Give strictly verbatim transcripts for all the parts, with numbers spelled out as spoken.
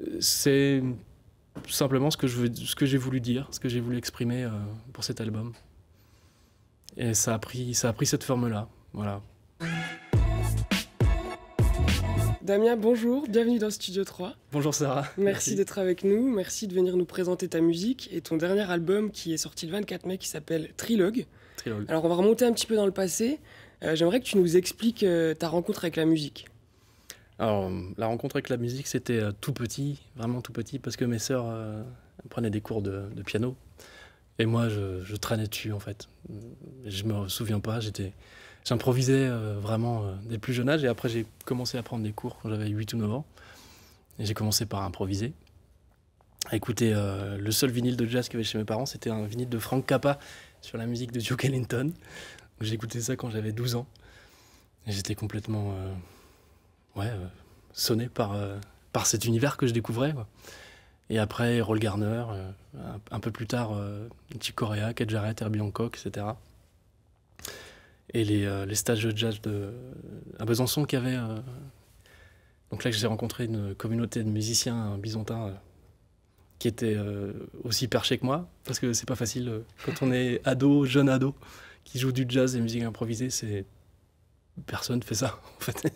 C'est tout simplement ce que je veux, ce que j'ai voulu dire, ce que j'ai voulu exprimer euh, pour cet album. Et ça a pris, ça a pris cette forme-là, voilà. Damien, bonjour, bienvenue dans Studio trois. Bonjour Sarah. Merci, Merci. d'être avec nous, merci de venir nous présenter ta musique et ton dernier album qui est sorti le vingt-quatre mai qui s'appelle Trilogue. Trilogue. Alors on va remonter un petit peu dans le passé. Euh, J'aimerais que tu nous expliques euh, ta rencontre avec la musique. Alors, la rencontre avec la musique, c'était euh, tout petit, vraiment tout petit, parce que mes sœurs euh, prenaient des cours de, de piano. Et moi, je, je traînais dessus, en fait. Je me souviens pas, j'étais, j'improvisais euh, vraiment euh, dès le plus jeune âge. Et après, j'ai commencé à prendre des cours quand j'avais huit ou neuf ans. Et j'ai commencé par improviser. À écouter euh, le seul vinyle de jazz qu'il y avait chez mes parents, c'était un vinyle de Frank Zappa sur la musique de Duke Ellington. J'ai écouté ça quand j'avais douze ans. Et j'étais complètement... Euh, ouais, euh, sonné par, euh, par cet univers que je découvrais, quoi. Et après, Errol Garner, euh, un, un peu plus tard, euh, Chick Corea, Keith Jarrett, Herbie Hancock, et cetera. Et les, euh, les stages de jazz de, à Besançon qu'il y avait. Euh, donc là, j'ai rencontré une communauté de musiciens byzantins euh, qui étaient euh, aussi perchés que moi, parce que c'est pas facile, euh, quand on est ado, jeune ado, qui joue du jazz et musique improvisée, c'est... Personne fait ça, en fait.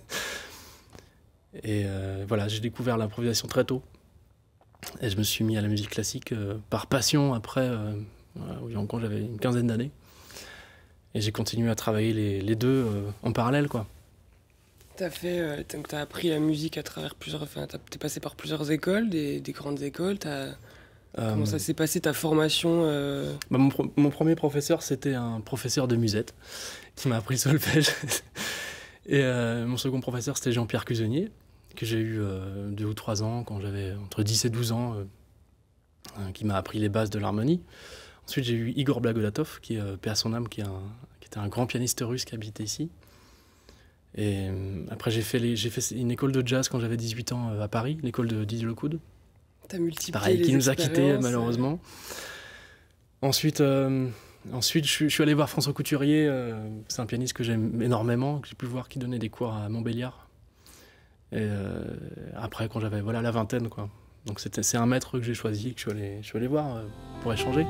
Et euh, voilà, j'ai découvert l'improvisation très tôt. Et je me suis mis à la musique classique euh, par passion après, euh, voilà, quand j'avais une quinzaine d'années. Et j'ai continué à travailler les, les deux euh, en parallèle, quoi. T'as fait, euh, t'as appris la musique à travers plusieurs, enfin, t'es passé par plusieurs écoles, des, des grandes écoles. As, euh, comment ça s'est passé ta formation euh... bah, mon, pro mon premier professeur, c'était un professeur de musette qui m'a appris le solfège. Et euh, mon second professeur, c'était Jean-Pierre Cusonnier, que j'ai eu euh, deux ou trois ans, quand j'avais entre dix et douze ans, euh, euh, qui m'a appris les bases de l'harmonie. Ensuite, j'ai eu Igor Blagodatov, qui est, euh, paix à son âme, qui, est un, qui était un grand pianiste russe qui habitait ici. Et euh, après, j'ai fait, les, j'ai fait une école de jazz quand j'avais dix-huit ans euh, à Paris, l'école de Didier Lecoud. T'as multiplié Pareil, les qui nous a quittés, euh... malheureusement. Ensuite, euh, ensuite je, je suis allé voir François Couturier, euh, c'est un pianiste que j'aime énormément, que j'ai pu voir qui donnait des cours à Montbéliard. Et euh, après, quand j'avais voilà, la vingtaine, quoi. Donc c'est un maître que j'ai choisi, que je suis allé, je suis allé voir euh, pour échanger.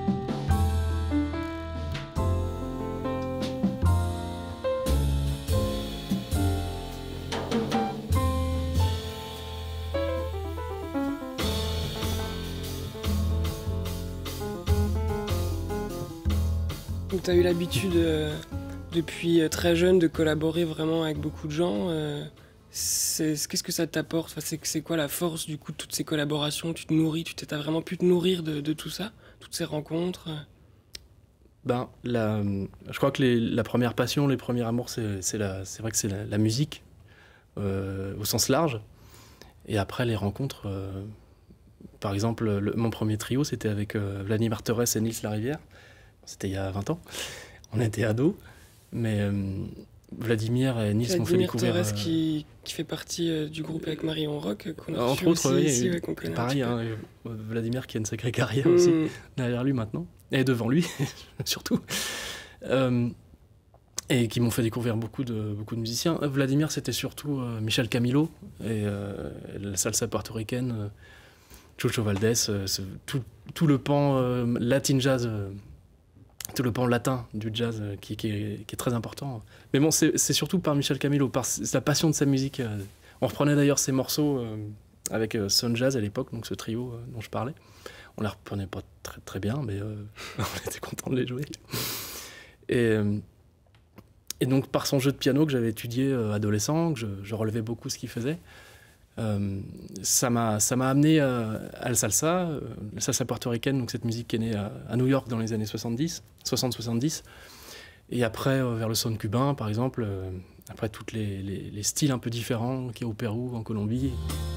Donc tu as eu l'habitude euh, depuis très jeune de collaborer vraiment avec beaucoup de gens. Euh... Qu'est-ce que ça t'apporte? Enfin, c'est quoi la force du coup de toutes ces collaborations? Tu te nourris, tu t'as vraiment pu te nourrir de, de tout ça, toutes ces rencontres? Ben, la, je crois que les, la première passion, les premiers amours, c'est vrai que c'est la, la musique, euh, au sens large. Et après, les rencontres, euh, par exemple, le, mon premier trio, c'était avec euh, Vladimir Torres et Nils Larivière. C'était il y a vingt ans. On était ados, mais... Euh, Vladimir et Nils m'ont fait découvrir... Vladimir Torres euh... qui, qui fait partie euh, du groupe avec Marion Rock, qu'on a entre autres, aussi oui, ici, ouais, qu'on connaît pareil, hein, Vladimir qui a une sacrée carrière mmh. aussi, derrière lui maintenant, et devant lui, surtout, euh, et qui m'ont fait découvrir beaucoup de, beaucoup de musiciens. Vladimir, c'était surtout euh, Michel Camilo, et euh, la salsa portoricaine, euh, Chucho Valdés, euh, tout, tout le pan euh, latin jazz, euh, tout le pan latin du jazz euh, qui, qui, est, qui est très important. Mais bon, c'est surtout par Michel Camilo, par sa passion de sa musique. Euh, on reprenait d'ailleurs ses morceaux euh, avec euh, Sun Jazz à l'époque, donc ce trio euh, dont je parlais. On les reprenait pas très, très bien, mais euh, on était content de les jouer. Et, euh, et donc par son jeu de piano que j'avais étudié euh, adolescent, que je, je relevais beaucoup ce qu'il faisait, Euh, ça m'a ça m'a amené à, à la salsa, euh, la salsa portoricaine, donc cette musique qui est née à, à New York dans les années soixante-dix, soixante soixante-dix, et après euh, vers le son cubain par exemple, euh, après tous les, les, les styles un peu différents qu'il y a au Pérou, en Colombie.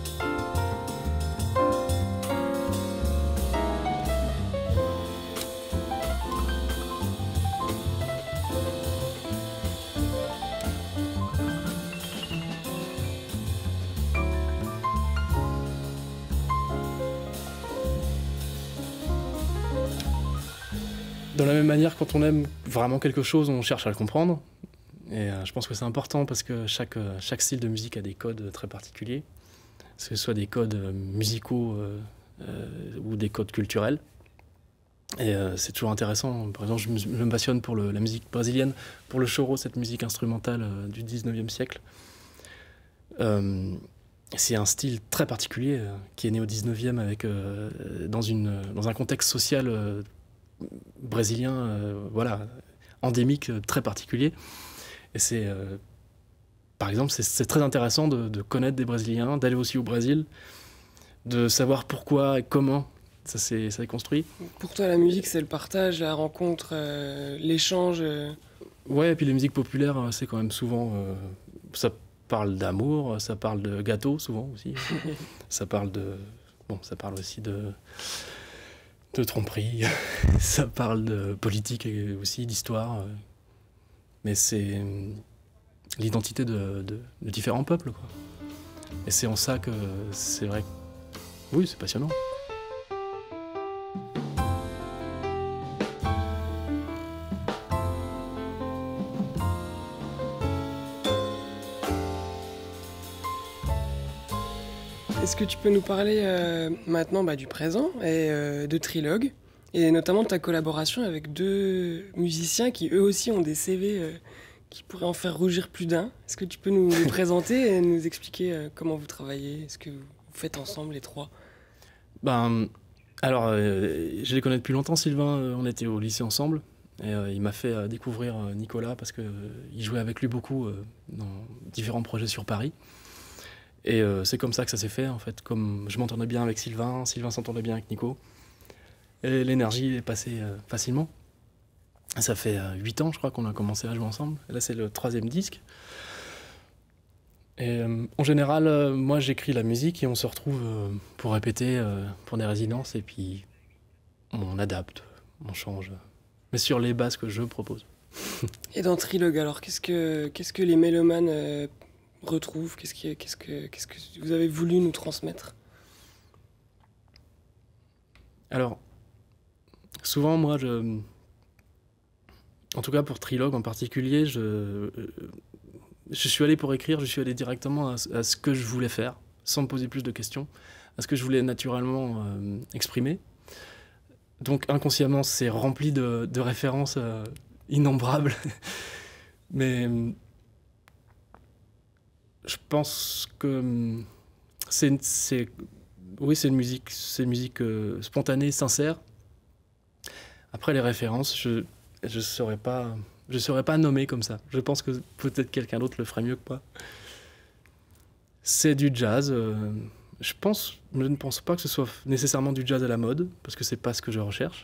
De la même manière, quand on aime vraiment quelque chose, on cherche à le comprendre. Et euh, je pense que c'est important parce que chaque, euh, chaque style de musique a des codes très particuliers. que ce soit des codes euh, musicaux euh, euh, ou des codes culturels. Et euh, c'est toujours intéressant. Par exemple, je me, je me passionne pour le, la musique brésilienne, pour le choro, cette musique instrumentale euh, du dix-neuvième siècle. Euh, c'est un style très particulier euh, qui est né au dix-neuvième avec, euh, dans, une, dans un contexte social euh, brésilien, euh, voilà, endémique, euh, très particulier. Et c'est, euh, par exemple, c'est très intéressant de, de connaître des Brésiliens, d'aller aussi au Brésil, de savoir pourquoi et comment ça s'est construit. Pour toi, la musique, c'est le partage, la rencontre, euh, l'échange euh... Ouais, et puis les musiques populaires, c'est quand même souvent... Euh, ça parle d'amour, ça parle de gâteau, souvent aussi. Ça parle de... Bon, ça parle aussi de... de tromperie. Ça parle de politique aussi, d'histoire. Mais c'est l'identité de, de, de différents peuples, quoi. Et c'est en ça que c'est vrai que... Oui, c'est passionnant. Est-ce que tu peux nous parler euh, maintenant bah, du présent et euh, de Trilogue, et notamment de ta collaboration avec deux musiciens qui eux aussi ont des C V euh, qui pourraient en faire rougir plus d'un. Est-ce que tu peux nous les présenter et nous expliquer euh, comment vous travaillez, ce que vous faites ensemble les trois? Ben, alors, euh, je les connais depuis longtemps, Sylvain, euh, on était au lycée ensemble, et euh, il m'a fait euh, découvrir euh, Nicolas parce qu'il euh, jouait avec lui beaucoup euh, dans différents projets sur Paris. Et euh, c'est comme ça que ça s'est fait, en fait. Comme je m'entendais bien avec Sylvain, Sylvain s'entendait bien avec Nico. Et l'énergie est passée euh, facilement. Ça fait euh, huit ans, je crois, qu'on a commencé à jouer ensemble. Et là, c'est le troisième disque. Et euh, en général, euh, moi, j'écris la musique et on se retrouve euh, pour répéter, euh, pour des résidences. Et puis, on adapte, on change. Mais sur les bases que je propose. Et dans Trilogue, alors, qu'est-ce que, qu'est-ce que les mélomanes... Euh... retrouve, qu'est-ce que, qu'est-ce que, qu'est-ce que vous avez voulu nous transmettre? Alors, souvent, moi, je... En tout cas, pour Trilogue en particulier, je... je suis allé pour écrire, je suis allé directement à, à ce que je voulais faire, sans me poser plus de questions, à ce que je voulais naturellement euh, exprimer. Donc, inconsciemment, c'est rempli de, de références euh, innombrables. Mais... Je pense que c'est, c'est, oui, c'est une musique, c'est une musique euh, spontanée, sincère. Après les références, je je saurais pas, je saurais pas nommer comme ça. Je pense que peut-être quelqu'un d'autre le ferait mieux que moi. C'est du jazz. Euh, je pense, je ne pense pas que ce soit nécessairement du jazz à la mode, parce que c'est pas ce que je recherche.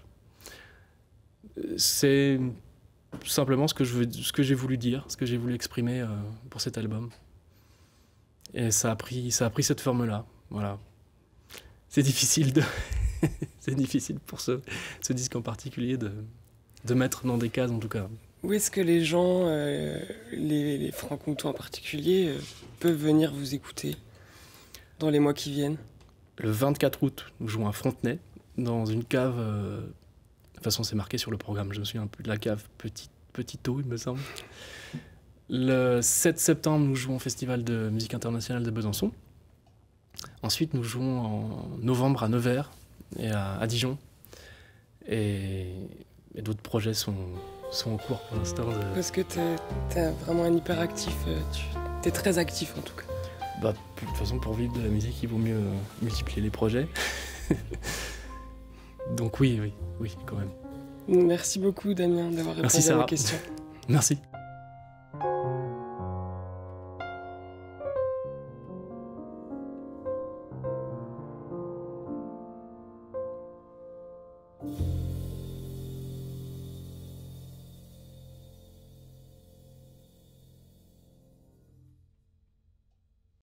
C'est simplement ce que je veux, ce que j'ai voulu dire, ce que j'ai voulu exprimer euh, pour cet album. Et ça a pris, ça a pris cette forme-là, voilà. C'est difficile de, c'est difficile pour ce, ce disque en particulier de, de mettre dans des cases en tout cas. Où est-ce que les gens, euh, les, les francs-comtois en particulier, euh, peuvent venir vous écouter dans les mois qui viennent? Le vingt-quatre août, nous jouons à Frontenay, dans une cave. Euh, de toute façon, c'est marqué sur le programme. Je me souviens un peu de la cave Petit, Petito, il me semble. Le sept septembre, nous jouons au Festival de musique internationale de Besançon. Ensuite, nous jouons en novembre à Nevers et à, à Dijon. Et, et d'autres projets sont, sont en cours pour l'instant. De... Parce que t'es, t'es vraiment un hyperactif, tu es très actif en tout cas. Bah, de toute façon, pour vivre de la musique, il vaut mieux euh, multiplier les projets. Donc oui, oui, oui, quand même. Merci beaucoup Damien d'avoir répondu à mes questions. Merci.